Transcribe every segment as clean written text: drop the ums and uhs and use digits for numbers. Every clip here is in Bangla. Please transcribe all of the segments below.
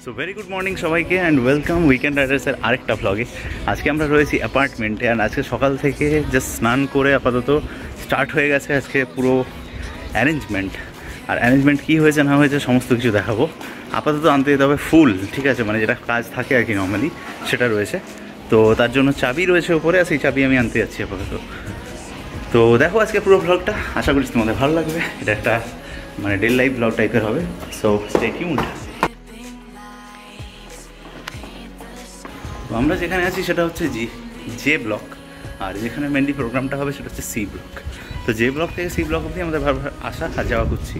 সো ভেরি গুড মর্নিং সবাইকে অ্যান্ড ওয়েলকাম উইকেন্ড রাইডার্সের আরেকটা ভ্লগে। আজকে আমরা রয়েছি অ্যাপার্টমেন্টে অ্যান্ড আজকে সকাল থেকে জাস্ট স্নান করে আপাতত স্টার্ট হয়ে গেছে আজকে পুরো অ্যারেঞ্জমেন্ট। আর অ্যারেঞ্জমেন্ট কী হয়েছে না হয়েছে সমস্ত কিছু দেখাবো। আপাতত আনতে যেতে হবে ফুল, ঠিক আছে, মানে যেটা কাজ থাকে আর কি নর্মালি সেটা রয়েছে। তো তার জন্য চাবি রয়েছে ওপরে, আর সেই চাবি আমি আনতে যাচ্ছি আপাতত। তো দেখো আজকে পুরো ভ্লগটা, আশা করি তোমাদের ভালো লাগবে। এটা একটা মানে ডেলি লাইফ ভ্লগ টাইপের হবে, সো স্টে টিউনড। তো আমরা যেখানে আছি সেটা হচ্ছে জে ব্লক, আর যেখানে মেনলি প্রোগ্রামটা হবে সেটা হচ্ছে সি ব্লক। তো জে ব্লক থেকে সি ব্লক অবধি আমাদের বারবার আসা আর যাওয়া করছি।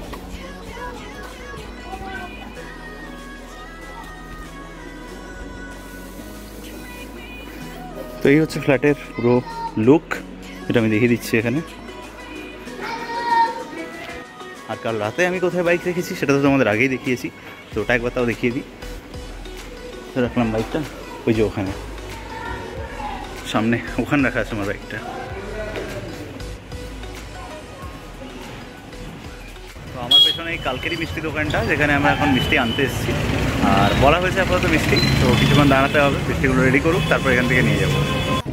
তো এই হচ্ছে ফ্ল্যাটের পুরো লুক, এটা আমি দেখিয়ে দিচ্ছি এখানে। আর কাল রাতে আমি কোথায় বাইক রেখেছি সেটা তো তোমাদের আগেই দেখিয়েছি, তো ওটা একবার তাও দেখিয়ে দিই। তো রাখলাম বাইকটা ওই যে ওখানে সামনে, ওখানে রাখা আছে আমার বাইকটা। তো আমার পেছনে এই কালকেরই মিষ্টি দোকানটা, যেখানে আমরা এখন মিষ্টি আনতে এসেছি। আর বলা হয়েছে আপাতত মিষ্টি, তো কিছুক্ষণ দাঁড়াতে হবে, মিষ্টিগুলো রেডি করুক, তারপর এখান থেকে নিয়ে যাবো।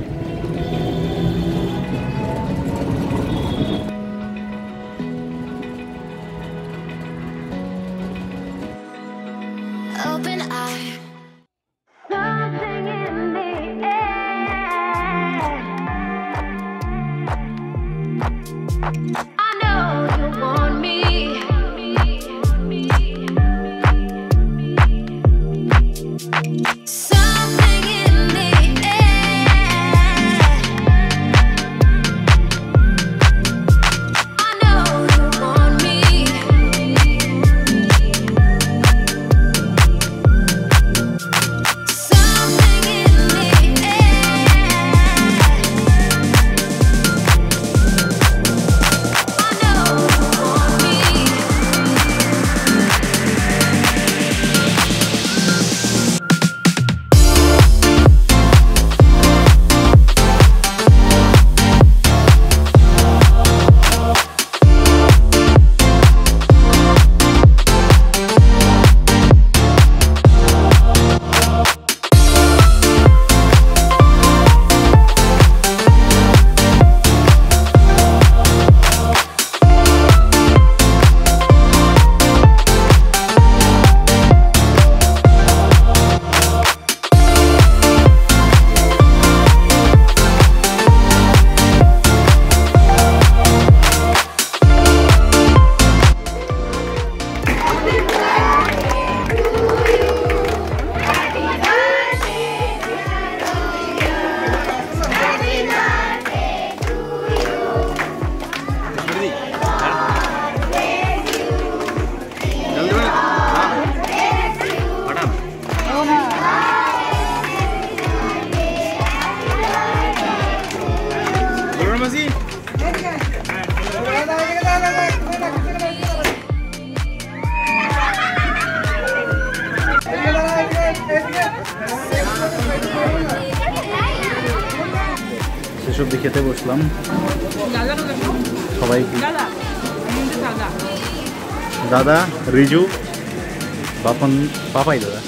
সেসব খেতে বসলাম সবাই, দাদা, রিজু, বাপন, পাপাই দাদা।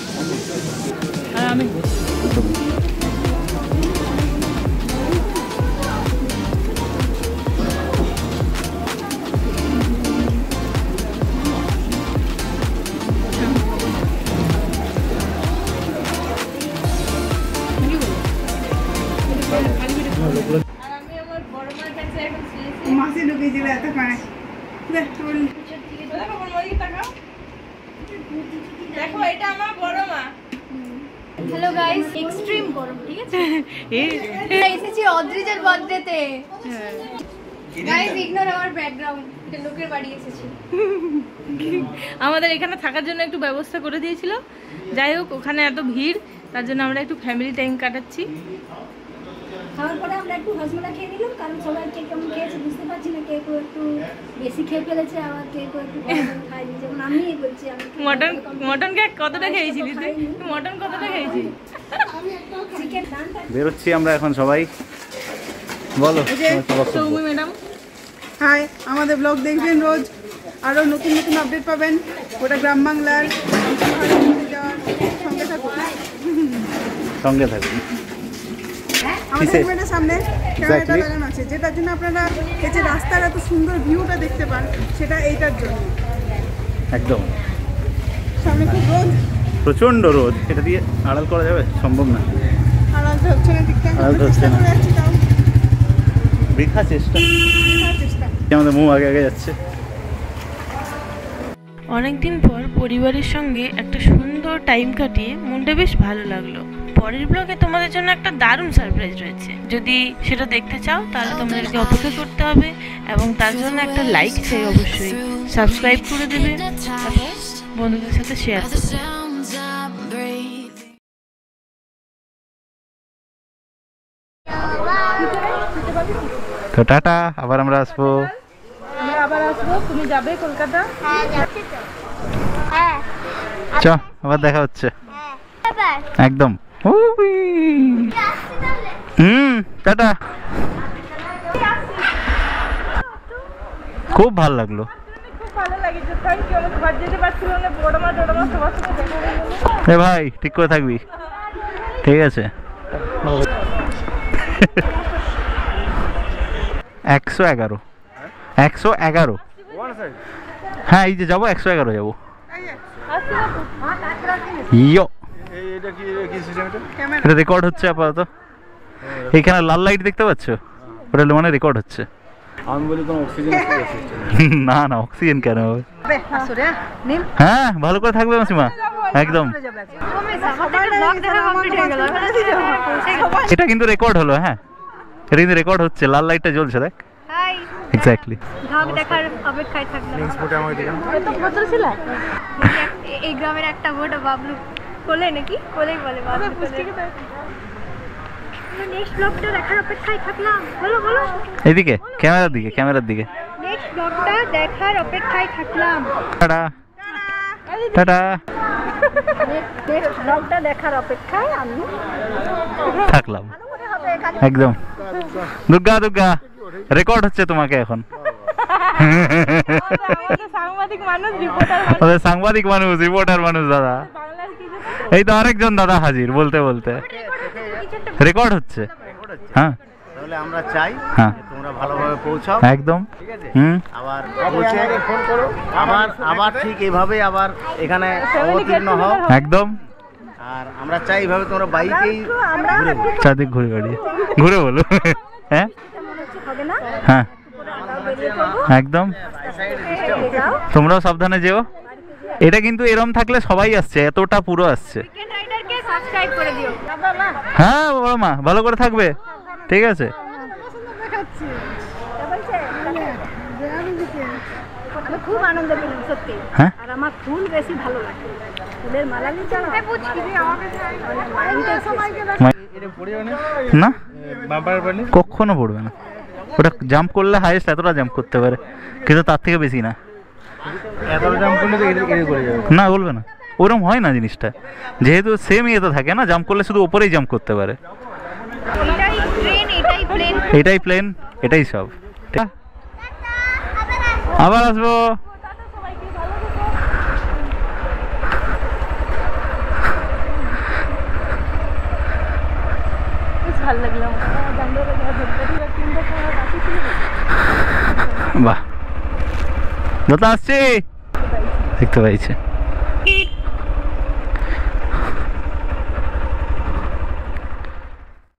হ্যালো গাইস, এক্সট্রিম গরম, ঠিক আছে? এসেছি অদ্রিজার বার্থডেতে। গাইস ইগনোর আওয়ার ব্যাকগ্রাউন্ড, এটা লোকের বাড়ি এসেছি। আমাদের এখানে থাকার জন্য একটু ব্যবস্থা করে দিয়েছিল, যাই হোক ওখানে এত ভিড়, তার জন্য আমরা একটু ফ্যামিলি টাইম কাটাচ্ছি। খাওয়ার পরে আমরা একটু হজমলা খেয়ে নিলাম, কারণ সবাই কে কেমন খেয়েছে বুঝতে পারছি না, কেউ একটু বেশি খেয়ে ফেলেছে, আবার কেউ একটু খাইনি, যেমন আমি বলছি। আমি মটন কতটা খেয়েছিলি তুই? মটন কতটা খেয়েছিস? চিকেন বেরোচ্ছি আমরা এখন সবাই। বলো সৌমি ম্যাডাম। হাই, আমাদের ব্লগ দেখবেন রোজ, আরও নতুন নতুন আপডেট পাবেন গোটা গ্রাম বাংলার, সঙ্গে থাকুন। আমাদের হেলমেটের সামনে ক্যামেরাটা লাগানো আছে, যেটার জন্য আপনারা এই যে রাস্তার এত সুন্দর ভিউটা দেখতে পান, সেটা এইটার জন্য। একদম সামনে খুব রোদ, প্রচণ্ড রোদ, এটা দিয়ে আড়াল করা যাবে? সম্ভব না, আড়াল তো হচ্ছে না ঠিকঠাক। আড়াল তো হচ্ছে না। বৃথা চেষ্টা, আমাদের মুখ আগে আগে যাচ্ছে। অনেকদিন পর পরিবারের সঙ্গে একটা সুন্দর টাইম কাটিয়ে মনটা বেশ ভালো লাগলো। পরের ব্লগে তোমাদের জন্য একটা দারুণ সারপ্রাইজ রয়েছে, যদি সেটা দেখতে চাও তাহলে তোমাদেরকে অপেক্ষা করতে হবে এবং তার জন্য একটা লাইক চাই, অবশ্যই সাবস্ক্রাইব করে দেবে এবং বন্ধুদের সাথে শেয়ার করবে। তো টাটা, আবার আমরা আসবো। আবার আসবো, তুমি যাবে কলকাতা? চ, আবার দেখা হচ্ছে একদম। টাটা, খুব ভালো লাগলো। এ ভাই, ঠিক করে থাকবি, ঠিক আছে? 111 111। হ্যাঁ, এই যে যাবো 111 যাবো। ইয়ো, এটা রেকর্ড হচ্ছে আপাতত। এখানে লাল লাইট দেখতে পাচ্ছ? ওটা মানে রেকর্ড হচ্ছে। আমি বলি কোনো অক্সিজেন না না, অক্সিজেন কেন হবে? হ্যাঁ, ভালো করে থাকবে মাসিমা, একদম। এটা কিন্তু রেকর্ড হলো, হ্যাঁ এটা কিন্তু রেকর্ড হচ্ছে, লাল লাইটটা জ্বলছে, দেখ। এক্স্যাক্টলি, ভাগ দেখার অপেক্ষায় থাকলাম। এই গ্রামের একটা ভোট বাবলু কোলে নাকি কোলেই বলে বাবলু। নেক্সট ব্লগটা দেখার অপেক্ষায় থাকলাম। বলো বলো, এইদিকে ক্যামেরার দিকে, ক্যামেরার দিকে। নেক্সট ব্লগটা দেখার অপেক্ষায় থাকলাম। Tata tata. নেক্সট ব্লগটা দেখার অপেক্ষায় আমি থাকলাম, একদম। দুর্গা দুর্গা, রেকর্ড হচ্ছে তোমাকে এখন। সাংবাদিক মানুষ, রিপোর্টার মানুষ দাদা। এই তো আরেকজন দাদা হাজির, বলতে বলতে রেকর্ড হচ্ছে। হ্যাঁ, তাহলে আমরা চাই তোমরা ভালোভাবে পৌঁছাও, একদম। আবার ফোন করো, আবার ঠিক এইভাবে আবার এখানে অবতীর্ণ হও, একদম। আর আমরা চাই এইভাবে তোমরা বাইকেই চারদিক ঘুরে গাড়ি ঘুরে বলো। হ্যাঁ হ্যাঁ, একদম। তোমরাও সাবধানে যেও। এটা কিন্তু এরম থাকলে সবাই আসছে, এতটা পুরো আসছে। হ্যাঁ বড় মা, ভালো করে থাকবে, ঠিক আছে? খুব আনন্দ পেলাম সত্যি। হ্যাঁ, আর আমার ফুল বেশি ভালো লাগে, ফুলের মালা নিতে না কখনো পড়বে না। ওটা জাম্প করলে হাইয়েস্ট এতটা জাম্প করতে পারে, কিন্তু তার থেকে বেশি না। না বলবে না, ওরম হয় না জিনিসটা, যেহেতু সেম ইয়ে তো থাকে না, জাম্প করলে শুধু ওপরেই জাম্প করতে পারে। এটাই প্লেন, এটাই সব। আবার আসবো। বাহ, দাদা আসছি, দেখতে পাইছে।